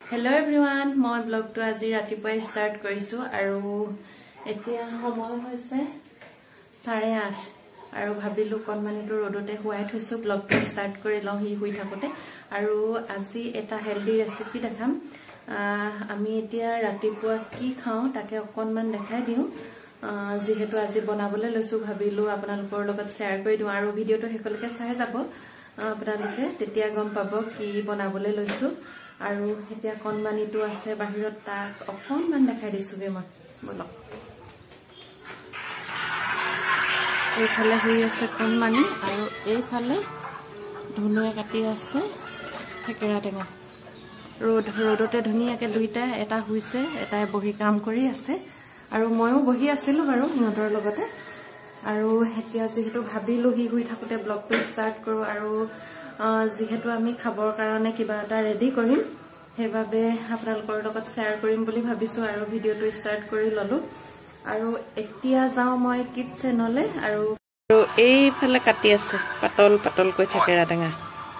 Hello everyone, মই ব্লগটো আজি ৰাতিপুৱাই ষ্টাৰ্ট কৰিছো আৰু এতিয়া সময় হৈছে 8:30 আৰু ভাবিলো কনমানিটো ৰডতে হোৱাই থৈছো ব্লগটো ষ্টাৰ্ট কৰি লওঁ হি হৈ থাকতে আৰু আজি এটা হেলদি ৰেচিপি দেখাম আমি এতিয়া ৰাতিপুৱা কি খাওঁ তাকে অকনমান দেখাই দিও যেহেতু আজি বনাবলৈ লৈছো ভাবিলো আপোনালোকৰ লগত শেয়াৰ কৰি দিও আৰু ভিডিওটো হেকলকে চাই যাব আপোনালোকে তেতিয়া গম পাব কি বনাবলৈ লৈছো আৰু এতিয়া কনমানিটো আছে বাহিৰত তাক অকনমান দেখাই দিছোগে মই বলক এইফালে হৈ আছে কনমানি আৰু এইফালে ধুনিয়া কাটি আছে থেকেৰা টেঙা ৰডতে ধুনিয়াকে দুইটা এটা হৈছে এটাই বহি কাম কৰি আছে আৰু ময়ো বহি আছিলো বাৰু সিহঁতৰ লগতে আৰু এতিয়া যেহেতু ভাবিলো হি হৈ থাকতে ব্লগটো ষ্টাৰ্ট কৰো আৰু যেহেতু আমি খাবৰ কাৰণে কিবা এটা ৰেডি কৰিম হেবাবে আপোনালোকৰ লগত শেয়াৰ কৰিম বুলি ভাবিছো আৰু ভিডিওটো ষ্টাৰ্ট কৰি ললো আৰু এতিয়া যাও মই কিচেনলে আৰু এইফালে কাটি আছে পাতল কৈ থেকেৰা টেঙা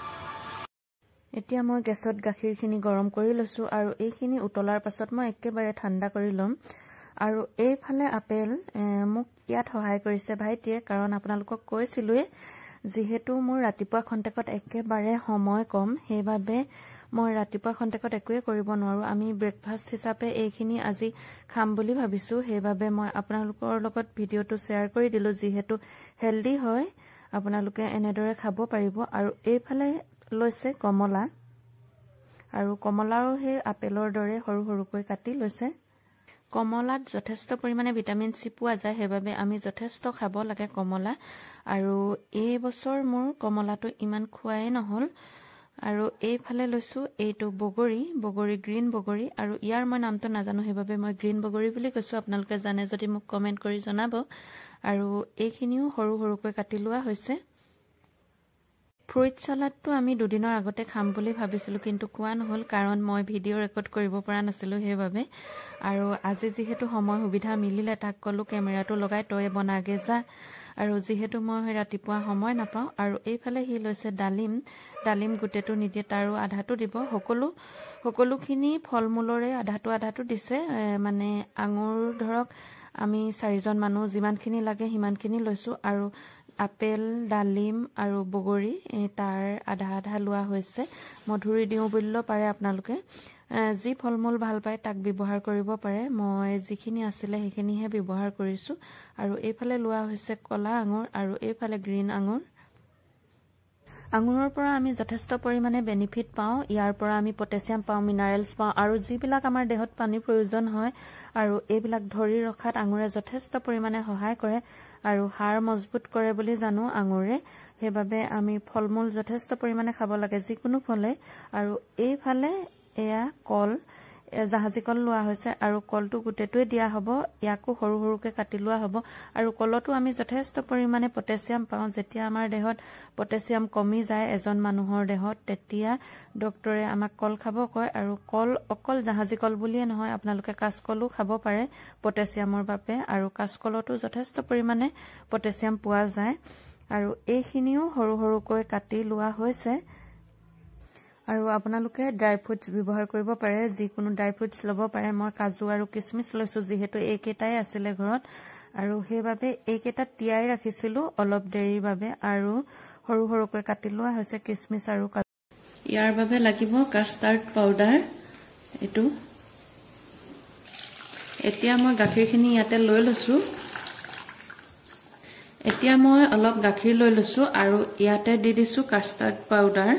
এতিয়া মই গেছত গাখীৰখিনি গৰম কৰি লৈছো আৰু এইখিনি উতলাৰ পাছত মই একেবাৰে ঠাণ্ডা কৰি লম আৰু এইফালে আপেল মোক ইয়াত সহায় কৰিছে ভাইটিয়ে কাৰণ আপোনালোকক কৈছিলুৱে যেহেতু মোৰ ৰাতিপুৱা খন্তেকত একেবাৰে সময় কম হেবাবে মই ৰাতিপুৱা খন্তেকত একোৱে কৰিব নোৱাৰো আমি ব্ৰেকফাষ্ট হিচাপে এইখিনি আজি খাম বুলি ভাবিছো হেবাবে মই আপোনালোকৰ লগত ভিডিওটো শেয়াৰ কৰি দিলো যেহেতু হেলদি হয় আপোনালোকে এনেদৰে খাব পাৰিব আৰু এইফালে লৈছে কমলা আৰু কমলাও হে আপেলৰ দৰে সৰু সৰুকৈ কাটি লৈছে কমলাত যথেষ্ট পৰিমাণে ভিটামিন সি পোৱা যায় হেবাবে আমি যথেষ্ট খাব লাগে কমলা আৰু এই বছৰ মোৰ কমলাটো ইমান খোৱাই নহল আৰু এইফালে লৈছো এইটো বগৰী গ্ৰীন বগৰী আৰু ইয়াৰ মই নামটো নাজানো হেবাবে মই গ্ৰীন বগৰী বুলি কৈছো আপোনালোকে জানে যদি মোক কমেন্ট কৰি জনাব আৰু এইখিনিও সৰু সৰুকৈ কাটি লোৱা হৈছে ফ্ৰুইট সালাডটো আমি দুদিনৰ আগতে খাম বুলি ভাবিছিলো কিন্তু কোৱা নহল কাৰণ মই ভিডিও ৰেকৰ্ড কৰিব পৰা নাছিলো হেবাবে আৰু আজি যেহেতু সময় সুবিধা মিলিলে তাক কলো কেমেৰাটো লগাই তই বনাগে যা আৰু যেহেতু মই ৰাতিপুৱা সময় নাপাওঁ আৰু এইফালে হি লৈছে ডালিম গুটেটো নিদিয়ে তাৰো আধাটো দিব সকলোখিনি ফলমূলৰে আধাটো দিছে মানে আঙুৰ ধৰক আমি 4জন মানুহ যিমানখিনি লাগে হিমানখিনি লৈছো আৰু আপেল ডালিম আৰু বগৰী তাৰ আধা লোৱা হৈছে মধুৰি দিও বুলিও পাৰে আপোনালোকে যি ফলমূল ভাল পায় তাক ব্যৱহাৰ কৰিব পাৰে মই যিখিনি আছিল সেইখিনিহে ব্যৱহাৰ কৰিছো আৰু এইফালে লোৱা হৈছে কলা আঙুৰ আৰু এইফালে গ্ৰীন আঙুৰৰ পৰা আমি যথেষ্ট পৰিমাণে বেনিফিট পাওঁ ইয়াৰ পৰা আমি পটাছিয়াম পাওঁ মিনাৰেলছ পাওঁ আৰু যিবিলাক আমাৰ দেহত পানীৰ প্ৰয়োজন হয় আৰু এইবিলাক ধৰি ৰখাত আঙুৰে যথেষ্ট পৰিমাণে সহায় কৰে আৰু হাড় মজবুত কৰে বুলি জানো আঙুৰে হেবাবে আমি ফলমূল যথেষ্ট পৰিমাণে খাব লাগে যিকোনো ফলে আৰু এইফালে এয়া কল জাহাজী কল লোৱা হৈছে আৰু কলটো গুটেটোৱে দিয়া হ'ব ইয়াকো সৰু সৰুকৈ কাটি লোৱা হ'ব আৰু কলতো আমি যথেষ্ট পৰিমাণে পটাছিয়াম পাওঁ যেতিয়া আমাৰ দেহত পটাছিয়াম কমি যায় এজন মানুহৰ দেহত তেতিয়া ডক্টৰে আমাক কল খাব কয় আৰু কল অকল জাহাজী কল বুলিয়ে নহয় আপোনালোকে কাঁচকলো খাব পাৰে পটাছিয়ামৰ বাবে আৰু কাঁচকলতো যথেষ্ট পৰিমাণে পটাছিয়াম পোৱা যায় আৰু এইখিনিও সৰু সৰুকৈ কাটি লোৱা হৈছে আৰু আপোনালোকে ড্ৰাই ফ্ৰুটছ ব্যৱহাৰ কৰিব পাৰে যিকোনো ড্ৰাই ফ্ৰুটছ ল'ব পাৰে মই কাজু আৰু কিচমিচ লৈছো যেহেতু এইকেইটাই আছিলে ঘৰত আৰু সেইবাবে এইকেইটা তিয়াই ৰাখিছিলো অলপ দেৰিৰ বাবে আৰু সৰু সৰুকৈ কাটি লোৱা হৈছে কিচমিচ আৰু কাজু ইয়াৰ বাবে লাগিব কাষ্টাৰ্ড পাউডাৰ এটো এতিয়া মই গাখীৰখিনি ইয়াতে লৈ লৈছো এতিয়া মই অলপ গাখীৰ লৈ লৈছো আৰু ইয়াতে দি দিছো কাষ্টাৰ্ড পাউডাৰ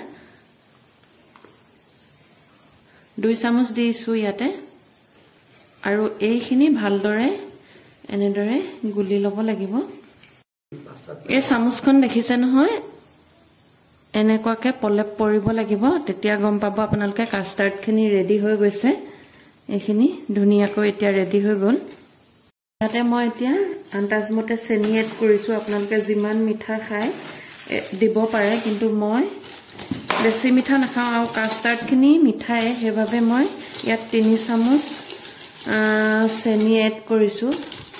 2 চামুচ দিছো ইয়াতে আৰু এইখিনি ভালদৰে এনেদৰে গুলি ল'ব লাগিব এই চামুচখন দেখিছে নহয় এনেকুৱাকে পলেপ পৰিব লাগিব তেতিয়া গম পাব আপোনালোকে কাষ্টাৰ্ডখিনি ৰেডি হৈ গৈছে এইখিনি ধুনিয়াকৈ এতিয়া ৰেডি হৈ গ'ল ইয়াতে মই এতিয়া আন্দাজমতে চেনি এড কৰিছো আপোনালোকে যিমান মিঠা খায় দিব পাৰে কিন্তু মই বেছি মিঠা নাখাওঁ আৰু কাষ্টাৰ্ডখিনি মিঠাই হেবাবে মই ইয়াত 3 চামুচ চেনি এড কৰিছো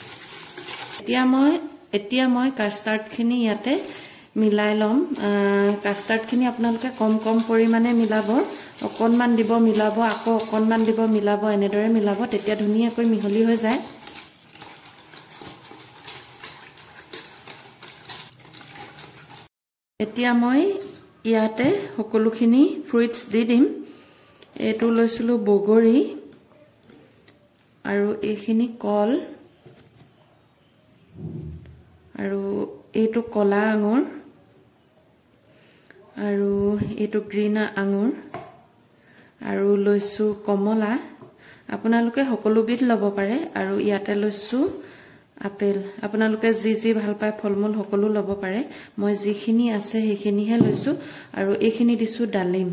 এতিয়া মই কাষ্টাৰ্ডখিনি ইয়াতে মিলাই লম কাষ্টাৰ্ডখিনি আপোনালোকে কম পৰিমাণে মিলাব অকণমান দিব মিলাব, আকৌ অকণমান দিব মিলাব, এনেদৰে মিলাব, তেতিয়া ধুনীয়াকৈ মিহলি হৈ যায়। এতিয়া মই ইয়াতে সকলোখিনি ফ্ৰুইটছ দি দিম। এইটো লৈছিলোঁ বগৰী আৰু এইখিনি কল আৰু এইটো কলা আঙুৰ আৰু এইটো গ্ৰীণ আঙুৰ আৰু লৈছোঁ কমলা। আপোনালোকে সকলোবিধ ল'ব পাৰে। আৰু ইয়াতে লৈছোঁ আপেল। আপোনালোকে যি যি ভাল পায় ফল মূল সকলো ল'ব পাৰে। মই যিখিনি আছে সেইখিনিহে লৈছোঁ। আৰু এইখিনি দিছোঁ ডালিম।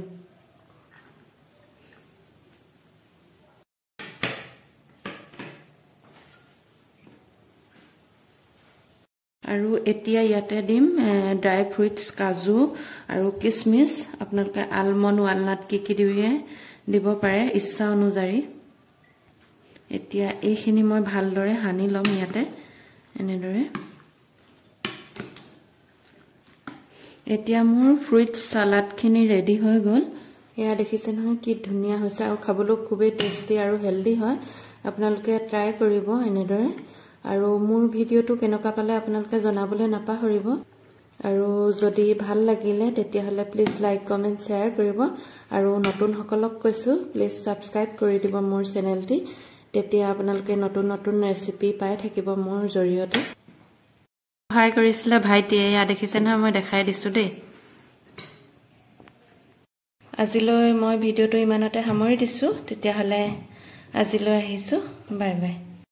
আৰু এতিয়া ইয়াতে দিম ড্ৰাই ফ্ৰুইটছ, কাজু আৰু কিচমিচ। আপোনালোকে আলমণ্ড, ৱালনাট কি দিব পাৰে ইচ্ছা অনুযায়ী। এতিয়া এইখিনি মই ভালদৰে সানি ল'ম ইয়াতে এনেদৰে। এতিয়া মোৰ ফ্ৰুইটছ চালাডখিনি ৰেডি হৈ গ'ল। এয়া দেখিছে নহয় কি ধুনীয়া হৈছে আৰু খাবলৈ খুবেই টেষ্টি আৰু হেল্ডি হয়। আপোনালোকে ট্ৰাই কৰিব এনেদৰে। আৰু মোৰ ভিডিঅ'টো কেনেকুৱা পালে আপোনালোকে জনাবলৈ নাপাহৰিব। আৰু যদি ভাল লাগিলে তেতিয়াহ'লে প্লিজ লাইক, কমেণ্ট, শ্বেয়াৰ কৰিব। আৰু নতুনসকলক কৈছোঁ প্লিজ ছাবস্ক্ৰাইব কৰি দিব মোৰ চেনেলটি। তেতিয়া আপোনালোকে নতুন নতুন ৰেচিপি পাই থাকিব মোৰ জৰিয়তে। সহায় কৰিছিলে ভাইটিয়ে। এয়া দেখিছে নহয়, মই দেখাই দিছোঁ দেই। আজিলৈ মই ভিডিঅ'টো ইমানতে সামৰি দিছোঁ। তেতিয়াহ'লে আজিলৈ আহিছোঁ। Bye bye.